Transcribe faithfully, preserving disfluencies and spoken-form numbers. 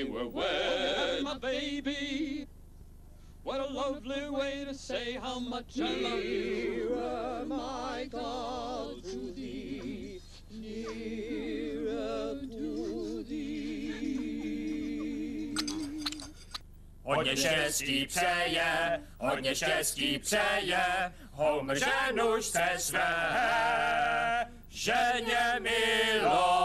we were wed. My baby, what a lovely way to say how much I love you. Nearer, my God, to thee, nearer to thee. Hodně štěstí přeje, hodně štěstí přeje, Homer ženušce své, ženě milou.